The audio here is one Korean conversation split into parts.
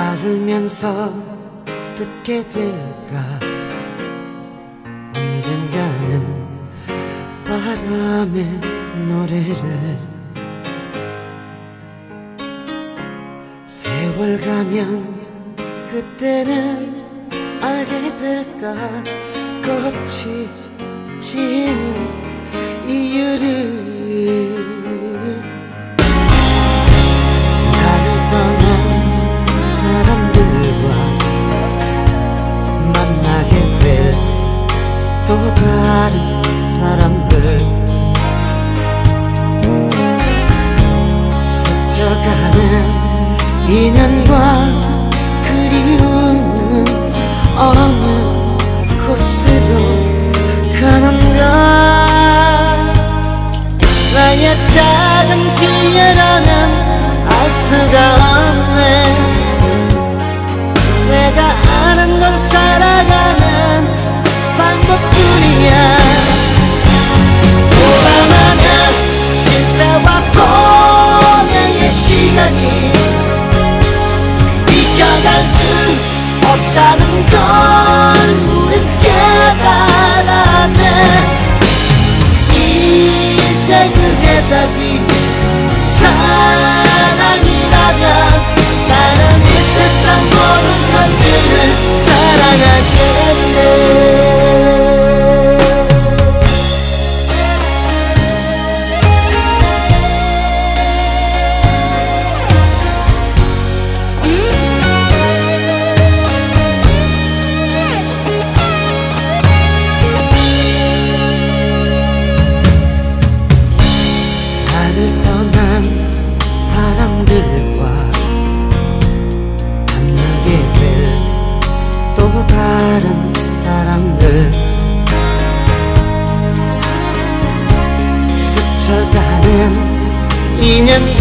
닿으면서 듣게 될까 언젠가는 바람의 노래를 세월 가면 그때는 알게 될까 꽃이 지는 이유를 나를 떠난 사람들과 만나게 될 또 다른 사람들 스쳐가는 인연과 그리움은 어느 곳으로 가는가 나의 작은 뒤에라는 알 수가 없네 내가 아는 건 살아가는 방법뿐이야 오라마는 실패와 고뇌의 시간이 비켜갈 수 없다는 걸 우린 깨달았네 이제 그 해답이 사랑이라면 나는 이 세상 모든 것들을 사랑하겠네 나를 떠난 사람들과 만나게 될 또 다른 사람들 스쳐가는 인연과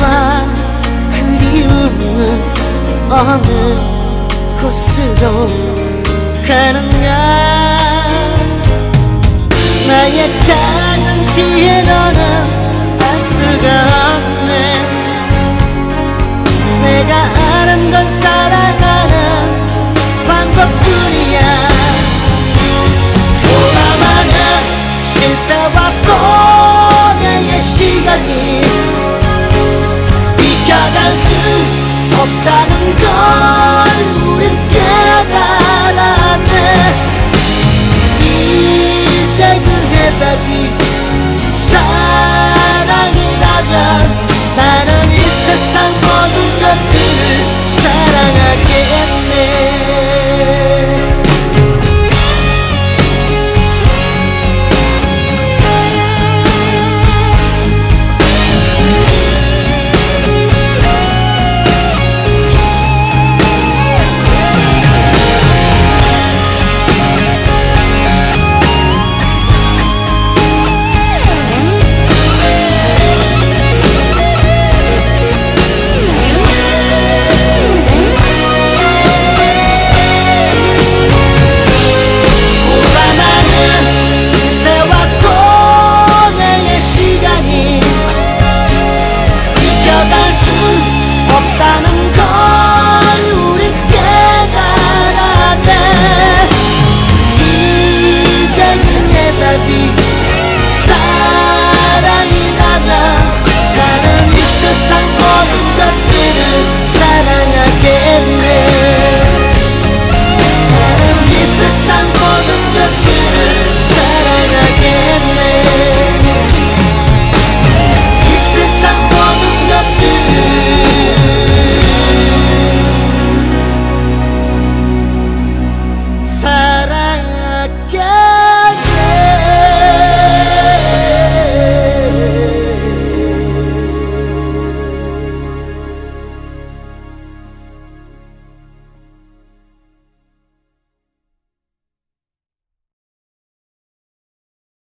그리움은 어느 곳으로 가는가 나의 작은 뒤에 너는 알 수가 없네 내가 아는 건 살아가는 방법뿐이야 오라마는 실패와 고뇌의 시간이 비켜갈 수 없다는 걸 우린 깨달았네 이제 그 해답이